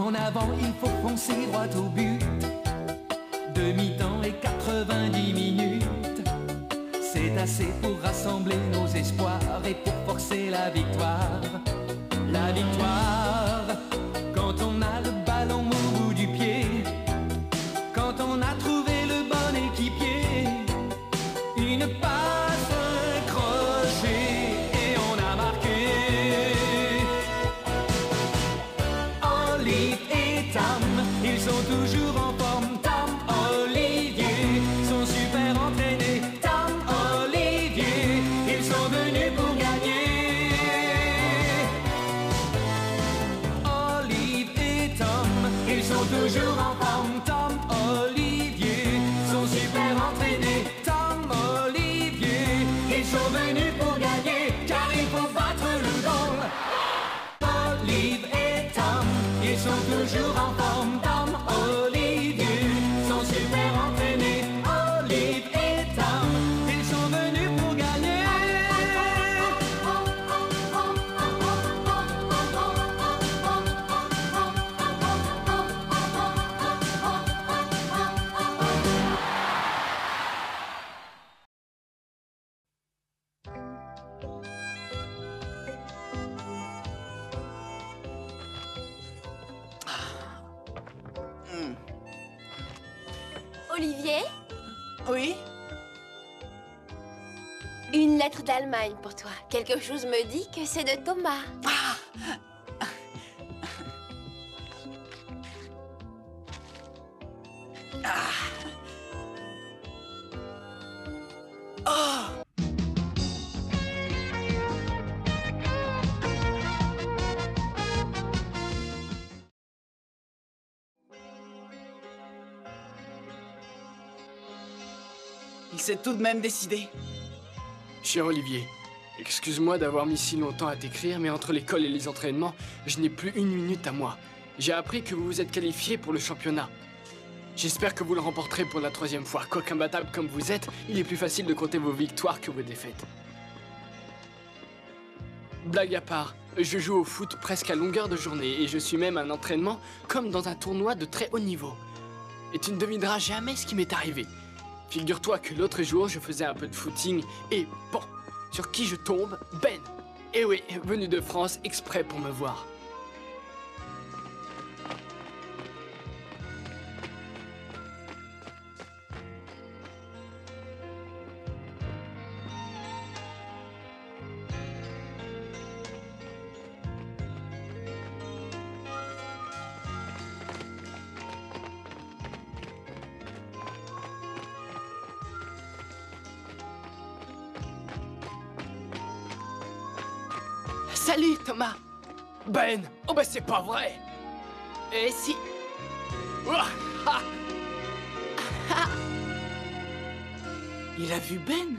En avant, il faut foncer droit au but. Demi-temps et 90 minutes. C'est assez pour rassembler nos espoirs et pour forcer la victoire. La victoire, quand on a le ballon au bout du pied, quand on a trouvé le bon équipier, une passe, un crochet et on a marqué. Olive et Tam, ils sont toujours en forme. Tam, Olivier, sont super entraînés. Tam, Olivier, ils sont venus pour gagner. Olive et Tom, ils sont toujours en forme. Tom, Olivier, sont super entraînés. Tom, Olivier, ils sont venus pour gagner, car il faut battre le goal. Olive et Tom, ils sont toujours en forme. Tom, Olivier, sont super entraînés. Olive et Tom, ils sont venus pour gagner. Olivier, Oui? une lettre d'Allemagne pour toi. Quelque chose me dit que c'est de Thomas. Il s'est tout de même décidé. Cher Olivier, excuse-moi d'avoir mis si longtemps à t'écrire, mais entre l'école et les entraînements, je n'ai plus une minute à moi. J'ai appris que vous vous êtes qualifié pour le championnat. J'espère que vous le remporterez pour la 3e fois. Quoique imbattable comme vous êtes, il est plus facile de compter vos victoires que vos défaites. Blague à part, je joue au foot presque à longueur de journée et je suis même à un entraînement comme dans un tournoi de très haut niveau. Et tu ne devineras jamais ce qui m'est arrivé. Figure-toi que l'autre jour, je faisais un peu de footing et bon, sur qui je tombe? Ben! Eh oui, venu de France exprès pour me voir. Salut, Thomas! Ben! Oh ben c'est pas vrai! Et si... Ouah, ah. Il a vu Ben?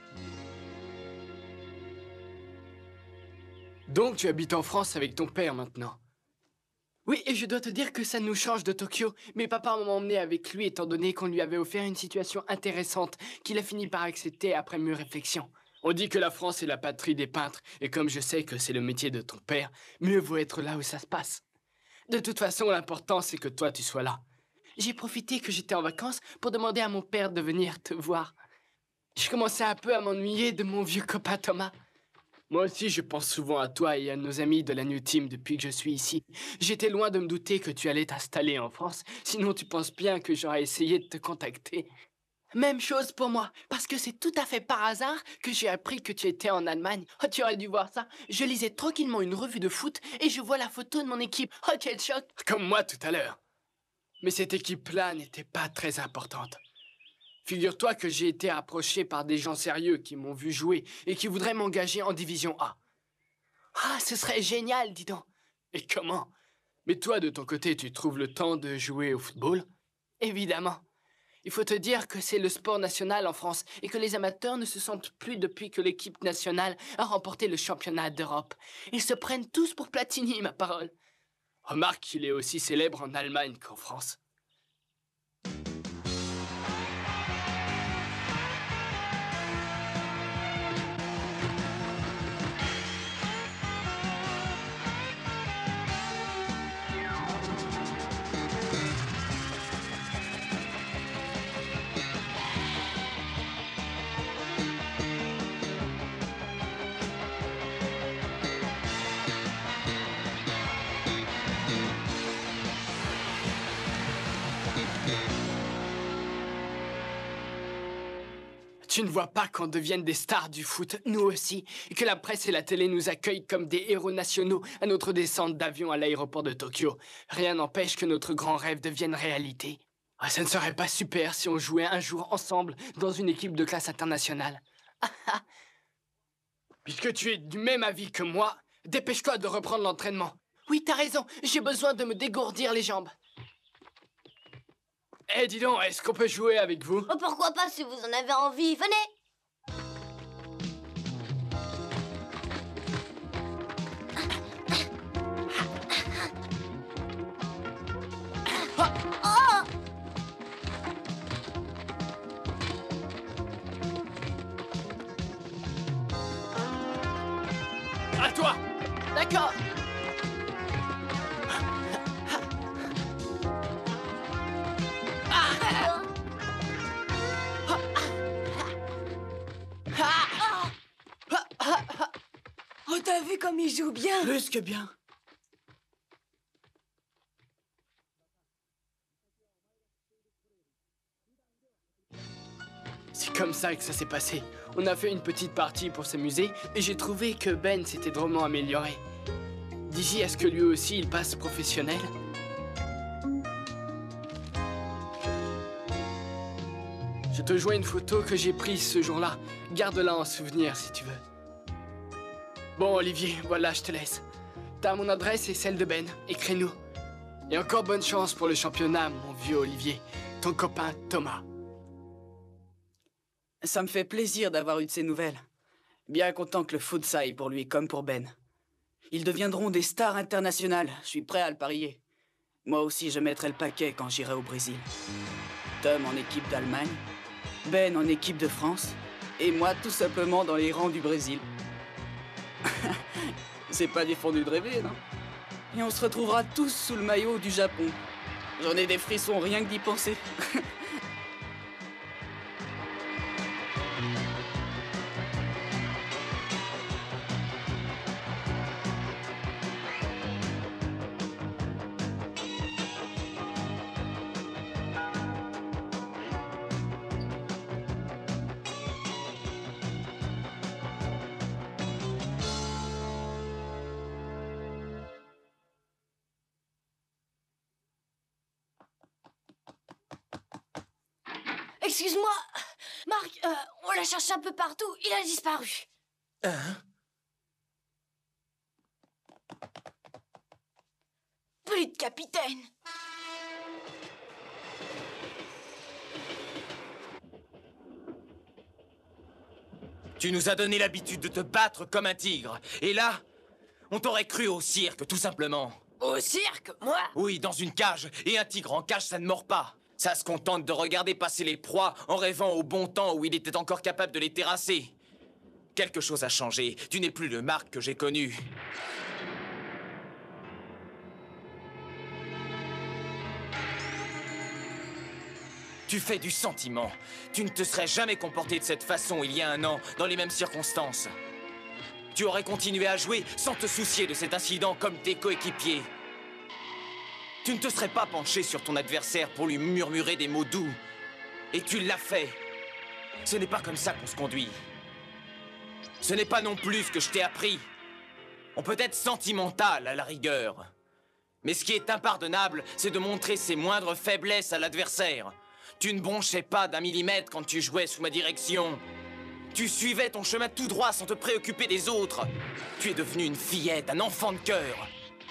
Donc tu habites en France avec ton père maintenant? Oui, et je dois te dire que ça nous change de Tokyo. Mais papa m'a emmené avec lui étant donné qu'on lui avait offert une situation intéressante qu'il a fini par accepter après mûre réflexion. On dit que la France est la patrie des peintres, et comme je sais que c'est le métier de ton père, mieux vaut être là où ça se passe. De toute façon, l'important c'est que toi tu sois là. J'ai profité que j'étais en vacances pour demander à mon père de venir te voir. Je commençais un peu à m'ennuyer de mon vieux copain Thomas. Moi aussi, je pense souvent à toi et à nos amis de la New Team depuis que je suis ici. J'étais loin de me douter que tu allais t'installer en France, sinon tu penses bien que j'aurais essayé de te contacter. Même chose pour moi, parce que c'est tout à fait par hasard que j'ai appris que tu étais en Allemagne. Oh, tu aurais dû voir ça. Je lisais tranquillement une revue de foot et je vois la photo de mon équipe. Oh, quel choc! Comme moi tout à l'heure. Mais cette équipe-là n'était pas très importante. Figure-toi que j'ai été approché par des gens sérieux qui m'ont vu jouer et qui voudraient m'engager en division A. Ah, ce serait génial, dis donc. Et comment? Mais toi, de ton côté, tu trouves le temps de jouer au football? Évidemment. Il faut te dire que c'est le sport national en France et que les amateurs ne se sentent plus depuis que l'équipe nationale a remporté le championnat d'Europe. Ils se prennent tous pour Platini, ma parole. Remarque qu'il est aussi célèbre en Allemagne qu'en France. Tu ne vois pas qu'on devienne des stars du foot, nous aussi, et que la presse et la télé nous accueillent comme des héros nationaux à notre descente d'avion à l'aéroport de Tokyo. Rien n'empêche que notre grand rêve devienne réalité. Ah, ça ne serait pas super si on jouait un jour ensemble dans une équipe de classe internationale. Puisque tu es du même avis que moi, dépêche-toi de reprendre l'entraînement. Oui, t'as raison, j'ai besoin de me dégourdir les jambes. Eh, dis donc, est-ce qu'on peut jouer avec vous? Oh, pourquoi pas si vous en avez envie? Venez! À toi! D'accord. Oh, t'as vu comme il joue bien? Plus que bien. C'est comme ça que ça s'est passé. On a fait une petite partie pour s'amuser et j'ai trouvé que Ben s'était drôlement amélioré. D'ici à ce que lui aussi il passe professionnel. Je te joins une photo que j'ai prise ce jour-là. Garde-la en souvenir si tu veux. Bon Olivier, voilà, je te laisse. T'as mon adresse et celle de Ben. Écris-nous. Et encore bonne chance pour le championnat, mon vieux Olivier. Ton copain Thomas. Ça me fait plaisir d'avoir eu de ces nouvelles. Bien content que le foot s'aille pour lui comme pour Ben. Ils deviendront des stars internationales, je suis prêt à le parier. Moi aussi je mettrai le paquet quand j'irai au Brésil. Tom en équipe d'Allemagne, Ben en équipe de France, et moi tout simplement dans les rangs du Brésil. C'est pas défendu de rêver, non? Et on se retrouvera tous sous le maillot du Japon. J'en ai des frissons rien que d'y penser. Excuse-moi, Marc, on l'a cherché un peu partout, il a disparu. Hein? Plus de capitaine. Tu nous as donné l'habitude de te battre comme un tigre. Et là, on t'aurait cru au cirque, tout simplement. Au cirque, moi? Oui, dans une cage. Et un tigre en cage, ça ne mord pas. Ça se contente de regarder passer les proies en rêvant au bon temps où il était encore capable de les terrasser. Quelque chose a changé. Tu n'es plus le Marc que j'ai connu. Tu fais du sentiment. Tu ne te serais jamais comporté de cette façon il y a un an, dans les mêmes circonstances. Tu aurais continué à jouer sans te soucier de cet incident comme tes coéquipiers. Tu ne te serais pas penché sur ton adversaire pour lui murmurer des mots doux. Et tu l'as fait. Ce n'est pas comme ça qu'on se conduit. Ce n'est pas non plus ce que je t'ai appris. On peut être sentimental à la rigueur. Mais ce qui est impardonnable, c'est de montrer ses moindres faiblesses à l'adversaire. Tu ne bronchais pas d'un millimètre quand tu jouais sous ma direction. Tu suivais ton chemin tout droit sans te préoccuper des autres. Tu es devenu une fillette, un enfant de cœur.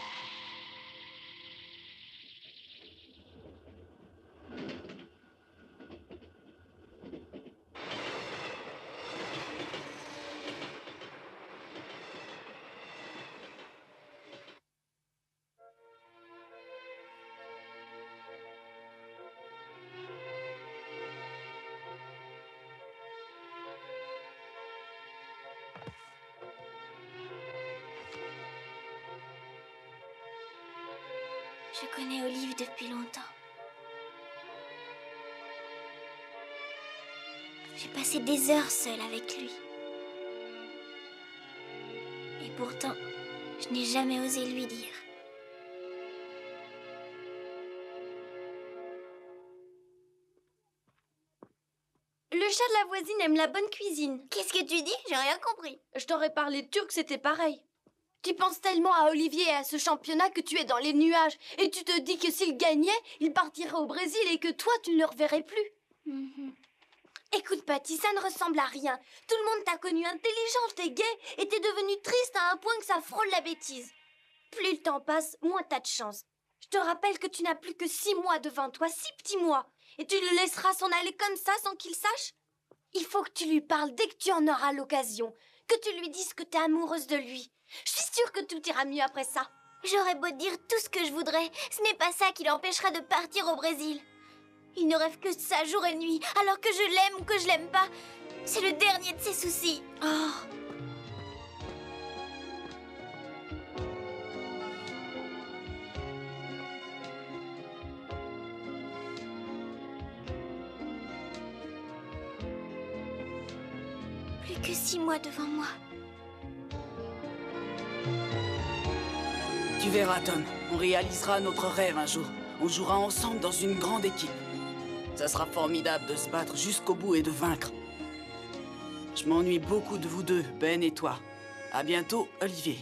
Je connais Olive depuis longtemps. J'ai passé des heures seule avec lui. Et pourtant, je n'ai jamais osé lui dire. Le Le chat de la voisine aime la bonne cuisine. Qu'est-ce que tu dis? J'ai rien compris. Je t'aurais parlé turc, c'était pareil. Tu penses tellement à Olivier et à ce championnat que tu es dans les nuages. Et tu te dis que s'il gagnait, il partirait au Brésil et que toi, tu ne le reverrais plus. Écoute, Patty, ça ne ressemble à rien. Tout le monde t'a connue intelligente et gaie, et t'es devenue triste à un point que ça frôle la bêtise. Plus le temps passe, moins t'as de chance. Je te rappelle que tu n'as plus que 6 mois devant toi, 6 petits mois. Et tu le laisseras s'en aller comme ça sans qu'il sache? Il faut que tu lui parles dès que tu en auras l'occasion. Que tu lui dises que t'es amoureuse de lui. Je suis sûre que tout ira mieux après ça. J'aurais beau dire tout ce que je voudrais, ce n'est pas ça qui l'empêchera de partir au Brésil. Il ne rêve que de ça jour et nuit, alors que je l'aime ou que je l'aime pas. C'est le dernier de ses soucis. Oh. Plus que 6 mois devant moi. Tu verras, Tom. On réalisera notre rêve un jour. On jouera ensemble dans une grande équipe. Ça sera formidable de se battre jusqu'au bout et de vaincre. Je m'ennuie beaucoup de vous deux, Ben et toi. À bientôt, Olivier.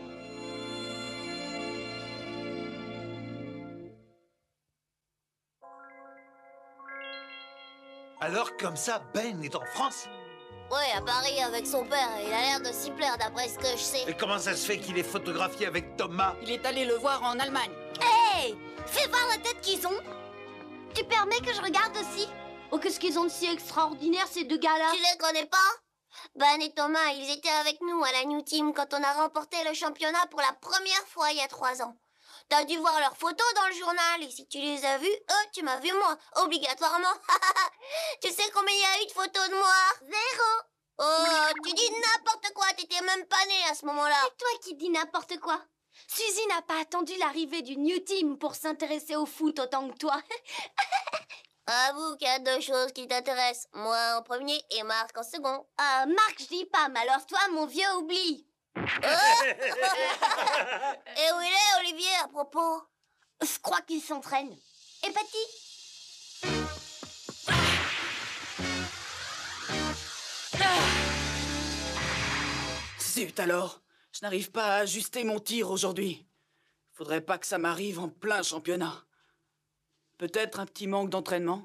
Alors, comme ça, Ben est en France? Ouais, à Paris avec son père. Il a l'air de s'y plaire d'après ce que je sais. Et comment ça se fait qu'il est photographié avec Thomas? Il est allé le voir en Allemagne. Hey! Fais voir la tête qu'ils ont. Tu permets que je regarde aussi? Oh, qu'est-ce qu'ils ont de si extraordinaire, ces deux gars-là? Tu les connais pas? Ben et Thomas, ils étaient avec nous à la New Team quand on a remporté le championnat pour la première fois il y a 3 ans. T'as dû voir leurs photos dans le journal, et si tu les as vues, tu m'as vu moi, obligatoirement. Tu sais combien il y a eu de photos de moi? 0. Oh, tu dis n'importe quoi, t'étais même pas née à ce moment-là. C'est toi qui dis n'importe quoi. Suzy n'a pas attendu l'arrivée du New Team pour s'intéresser au foot autant que toi. Avoue qu'il y a 2 choses qui t'intéressent. Moi en premier et Marc en second. Marc, je dis pas, mais alors toi, mon vieux, oublie. Et où il est, Olivier, à propos? Je crois qu'il s'entraîne. Et Patty? Zut alors. Je n'arrive pas à ajuster mon tir aujourd'hui. Faudrait pas que ça m'arrive en plein championnat. Peut-être un petit manque d'entraînement?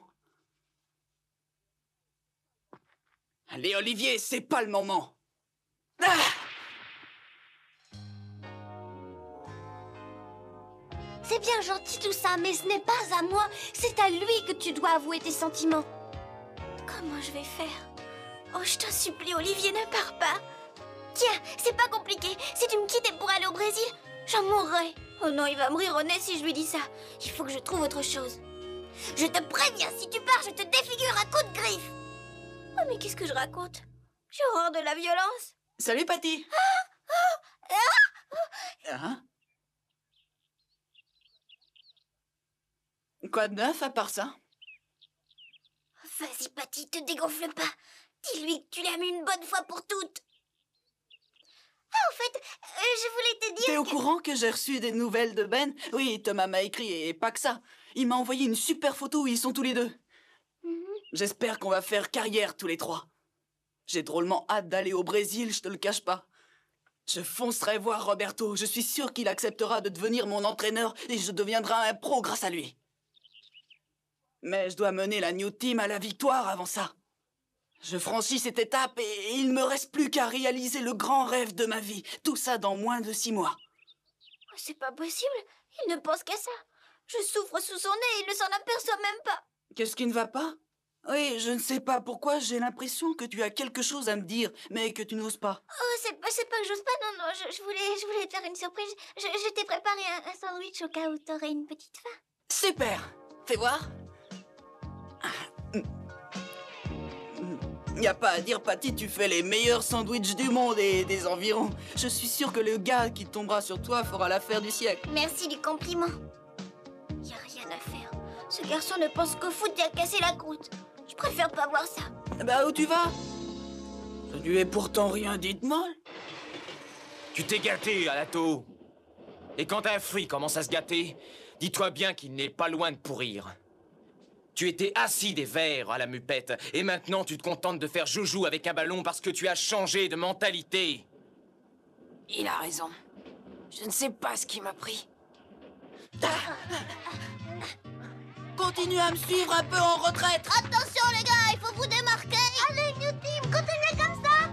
Allez, Olivier, c'est pas le moment. Ah! C'est bien gentil tout ça, mais ce n'est pas à moi. C'est à lui que tu dois avouer tes sentiments. Comment je vais faire? Oh, je t'en supplie, Olivier, ne pars pas. Tiens, c'est pas compliqué. Si tu me quittais pour aller au Brésil, j'en mourrais. Oh non, il va mourir au nez si je lui dis ça. Il faut que je trouve autre chose. Je te préviens, si tu pars, je te défigure à coups de griffes. Oh, mais qu'est-ce que je raconte? J'ai horreur de la violence. Salut, Patty. Hein? Quoi de neuf à part ça? Vas-y, Patty, te dégonfle pas. Dis-lui que tu l'aimes une bonne fois pour toutes. Ah, au fait, je voulais te dire T'es au courant que j'ai reçu des nouvelles de Ben? Oui, Thomas m'a écrit, et pas que ça. Il m'a envoyé une super photo où ils sont tous les deux. J'espère qu'on va faire carrière tous les 3. J'ai drôlement hâte d'aller au Brésil, je te le cache pas. Je foncerai voir Roberto, je suis sûr qu'il acceptera de devenir mon entraîneur et je deviendrai un pro grâce à lui. Mais je dois mener la New Team à la victoire avant ça. Je franchis cette étape et il ne me reste plus qu'à réaliser le grand rêve de ma vie. Tout ça dans moins de 6 mois. C'est pas possible, il ne pense qu'à ça. Je souffre sous son nez et il ne s'en aperçoit même pas. Qu'est-ce qui ne va pas? Oui, je ne sais pas pourquoi j'ai l'impression que tu as quelque chose à me dire, mais que tu n'oses pas. Oh, c'est pas que j'ose pas, non, je voulais te faire une surprise. Je t'ai préparé un sandwich au cas où t'aurais une petite faim. Super! Fais voir. Y a pas à dire, Patty, tu fais les meilleurs sandwichs du monde et des environs. Je suis sûr que le gars qui tombera sur toi fera l'affaire du siècle. Merci du compliment. Y a rien à faire. Ce garçon ne pense qu'au foot et à casser la croûte. Je préfère pas voir ça. Bah, où tu vas? Je lui ai pourtant rien dit de mal. Tu t'es gâté, Alato. Et quand un fruit commence à se gâter, dis-toi bien qu'il n'est pas loin de pourrir. Tu étais assis des verres à la mupette, et maintenant tu te contentes de faire joujou avec un ballon parce que tu as changé de mentalité. Il a raison. Je ne sais pas ce qui m'a pris. Continue à me suivre un peu en retraite. Attention les gars, il faut vous démarquer. Allez, New Team, continuez comme ça.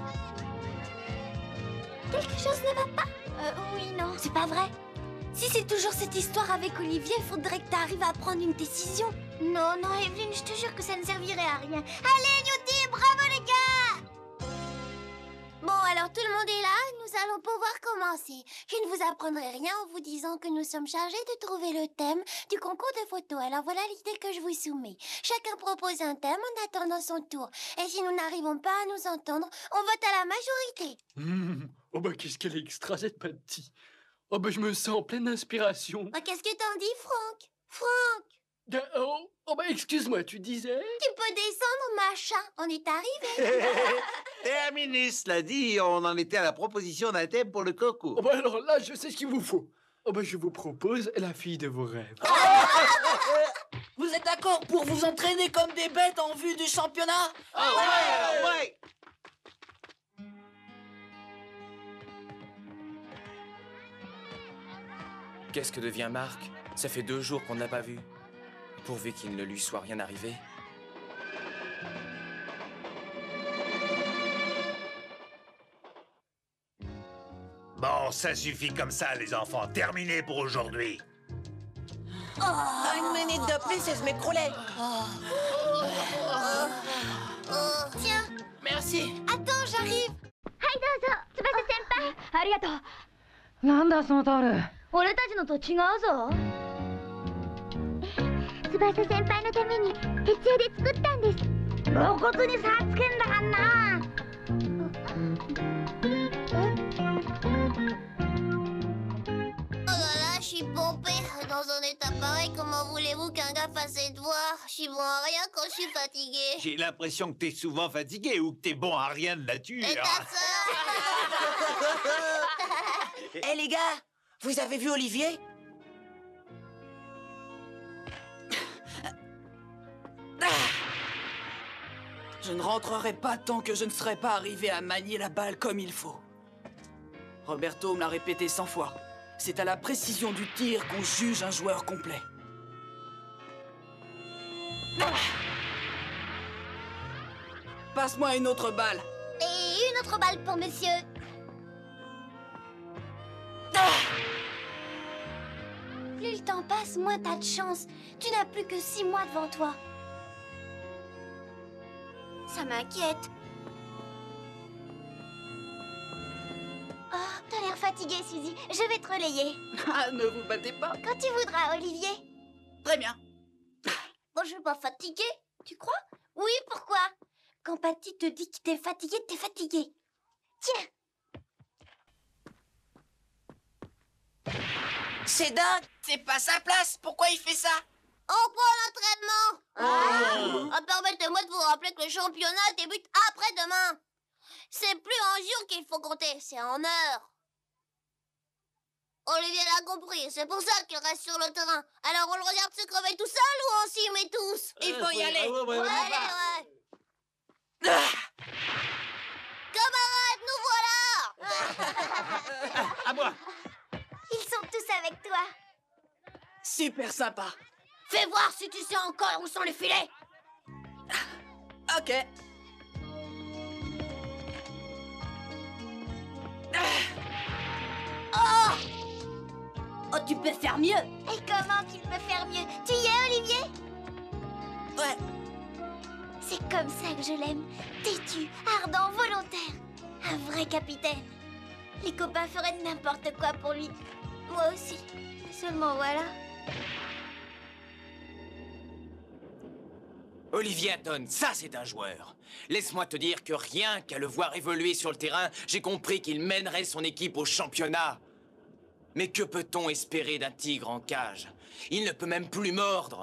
Quelque chose ne va pas? Oui, non. C'est pas vrai? Si c'est toujours cette histoire avec Olivier, il faudrait que tu arrives à prendre une décision. Non, non, Evelyne, je te jure que ça ne servirait à rien. Allez, New Team, bravo les gars! Bon, alors tout le monde est là, nous allons pouvoir commencer. Je ne vous apprendrai rien en vous disant que nous sommes chargés de trouver le thème du concours de photos. Alors voilà l'idée que je vous soumets. Chacun propose un thème en attendant son tour. Et si nous n'arrivons pas à nous entendre, on vote à la majorité. Oh bah qu'est-ce qu'elle est extra cette Patty. Oh bah je me sens en pleine inspiration. Bah, qu'est-ce que t'en dis, Franck? Franck, Oh bah excuse-moi, tu disais? tu peux descendre, machin. On est arrivé. Et ministre l'a dit, on en était à la proposition d'un thème pour le concours. Oh bah alors là, je sais ce qu'il vous faut. Oh bah je vous propose la fille de vos rêves. Vous êtes d'accord pour vous entraîner comme des bêtes en vue du championnat? Ouais. Qu'est-ce que devient Marc? Ça fait 2 jours qu'on ne l'a pas vu. Pourvu qu'il ne lui soit rien arrivé. Bon, ça suffit comme ça, les enfants. Terminé pour aujourd'hui. Une minute de plus et je m'écroulais. Tiens, Merci. attends, j'arrive. ありがとう。なんだそのタオル。俺たちのと違うぞ。 翼先輩のために徹夜で作ったんです。 露骨に差つけんだかんな。 Oh là là, je suis pompée. Dans un état pareil, comment voulez-vous qu'un gars fasse ses devoirs? Je suis bon à rien quand je suis fatiguée. J'ai l'impression que t'es souvent fatigué ou que t'es bon à rien de nature. Et ta sœur? Eh les gars, vous avez vu Olivier? Je ne rentrerai pas tant que je ne serai pas arrivé à manier la balle comme il faut. Roberto me l'a répété 100 fois. C'est à la précision du tir qu'on juge un joueur complet. Passe-moi une autre balle. Et une autre balle pour monsieur. Plus le temps passe, moins t'as de chance. Tu n'as plus que 6 mois devant toi. Ça m'inquiète. Oh, t'as l'air fatiguée, Suzy. Je vais te relayer. Ah, ne vous battez pas. Quand tu voudras, Olivier. Très bien. Bon, je suis pas fatiguée. Tu crois? Oui, pourquoi? Quand Patty te dit que t'es fatiguée. Tiens. C'est dingue. C'est pas sa place. Pourquoi il fait ça? On prend l'entraînement. Permettez-moi de vous rappeler que le championnat débute après-demain. C'est plus en jours qu'il faut compter, c'est en heures. Olivier l'a compris, c'est pour ça qu'il reste sur le terrain. Alors on le regarde se crever tout seul ou on s'y met tous? Il faut y aller. Ouais. Camarades, nous voilà. À moi. Ils sont tous avec toi. Super sympa. Fais voir si tu sais encore où sont les filets. Ok. Oh, tu peux faire mieux. Et comment qu'il peut faire mieux? Tu y es, Olivier? Ouais. C'est comme ça que je l'aime. Têtu, ardent, volontaire. Un vrai capitaine. Les copains feraient n'importe quoi pour lui. Moi aussi. Seulement voilà. Olivier Hatton, ça c'est un joueur. Laisse-moi te dire que rien qu'à le voir évoluer sur le terrain, j'ai compris qu'il mènerait son équipe au championnat. Mais que peut-on espérer d'un tigre en cage? Il ne peut même plus mordre.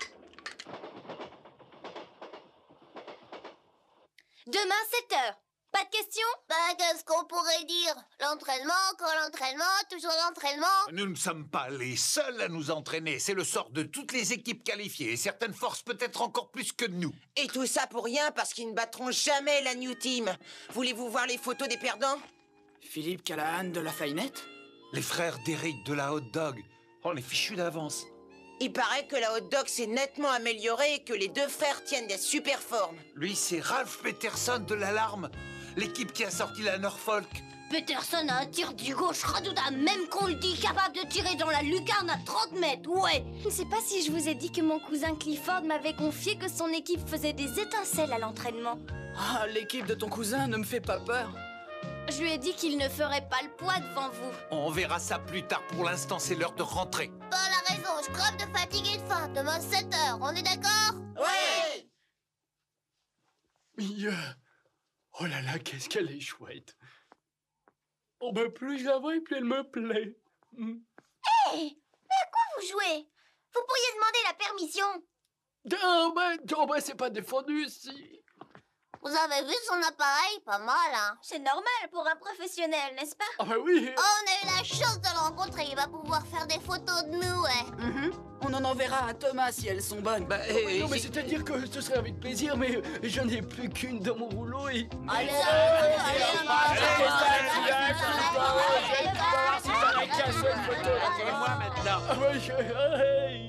Demain, 7h. Pas de questions? Bah, qu'est-ce qu'on pourrait dire? L'entraînement, encore l'entraînement, toujours l'entraînement. Nous ne sommes pas les seuls à nous entraîner. C'est le sort de toutes les équipes qualifiées. Et certaines forces peut-être encore plus que nous. Et tout ça pour rien, parce qu'ils ne battront jamais la New Team. Voulez-vous voir les photos des perdants? Philippe Callahan de la Fainette? Les frères d'Eric de la Hot Dog. On est fichus d'avance. Il paraît que la Hot Dog s'est nettement améliorée et que les deux frères tiennent des super formes. Lui, c'est Ralph Peterson de l'Alarme. L'équipe qui a sorti la Norfolk. Peterson a un tir du gauche redoutable, même qu'on le dit, capable de tirer dans la lucarne à 30 mètres, ouais. Je ne sais pas si je vous ai dit que mon cousin Clifford m'avait confié que son équipe faisait des étincelles à l'entraînement. Ah, l'équipe de ton cousin ne me fait pas peur. Je lui ai dit qu'il ne ferait pas le poids devant vous. On verra ça plus tard. Pour l'instant, c'est l'heure de rentrer. Paul a raison, je crève de fatigue et de faim. Demain 7h, on est d'accord? Ouais. Mia. Oh là là, qu'est-ce qu'elle est chouette. Oh ben plus je la vois, plus elle me plaît. Hé, mais à quoi vous jouez? Vous pourriez demander la permission. Oh ben c'est pas défendu, si. Vous avez vu son appareil? Pas mal, hein? C'est normal pour un professionnel, n'est-ce pas? Ah ben oui. Oh, on a eu la chance de le rencontrer. Il va pouvoir faire des photos de nous, ouais. On en enverra à Thomas si elles sont bonnes. Bah, non, mais c'est-à-dire que ce serait avec plaisir, mais je n'ai plus qu'une dans mon rouleau et... Allez, moi maintenant. Ah ouais,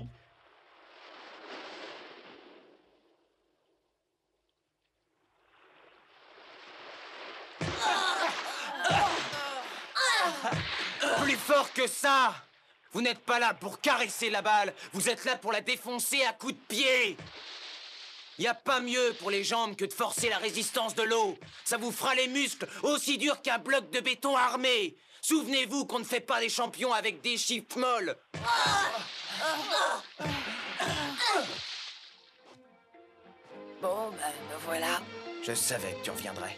Plus fort que ça! Vous n'êtes pas là pour caresser la balle, vous êtes là pour la défoncer à coups de pied! Y a pas mieux pour les jambes que de forcer la résistance de l'eau. Ça vous fera les muscles aussi durs qu'un bloc de béton armé. Souvenez-vous qu'on ne fait pas des champions avec des chiffres molles. Bon, ben me voilà. Je savais que tu reviendrais.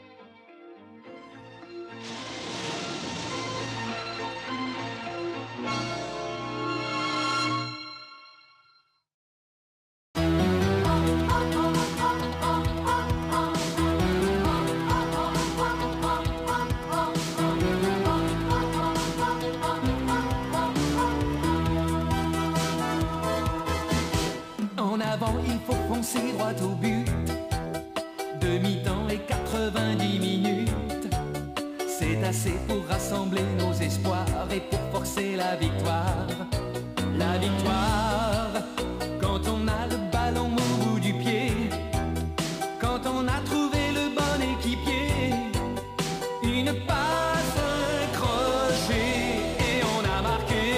En avant, il faut foncer droit au but. Demi-temps et 90 minutes. C'est assez pour rassembler nos espoirs et pour forcer la victoire. La victoire, quand on a le ballon au bout du pied. Quand on a trouvé le bon équipier. Une passe, un crochet et on a marqué.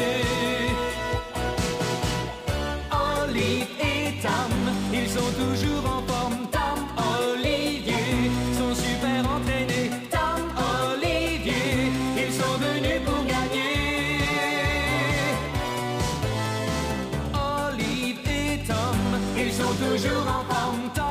Olive et Tam, ils sont toujours en forme. Tam, Olivier, sont super entraînés. Tam, Olivier, ils sont venus pour gagner. Olive et Tom, ils sont toujours en forme. Tom,